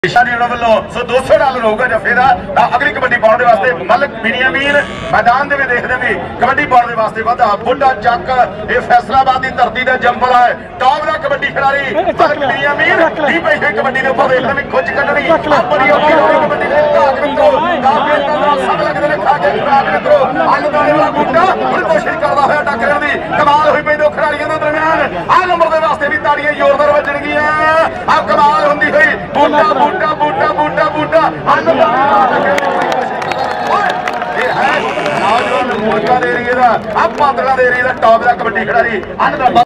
सो $200 होगा जफे का अगली कबड्डी पाने के वास्ते मलिक बिनियामीन मैदान में देखते भी कबड्डी पाने के वास्ते वाधा बुढ़ा चक ये फैसलाबाद की धरती का जंपल है टॉप का कबड्डी खिलाड़ी मलिक बिनियामीन की पैसे कबड्डी के उपर देखते भी खुच कटनी बड़ी औखी कबड्डी सब लगते हैं खा के खुराक मित्रो अल दाने वाला बूटा हूँ कोशिश करता हुआ टक्कर की कमाल हुई पई दो खिलाड़ियों के दरम्यान आ नंबर के वास्ते भी ताड़ियां जोरदार बजणगियां आ कमाल होंदी हुई बूटा बूटा बूटा बूटा बूटा नौजवान मुल्का दे रही है टॉप का कबड्डी खिलाड़ी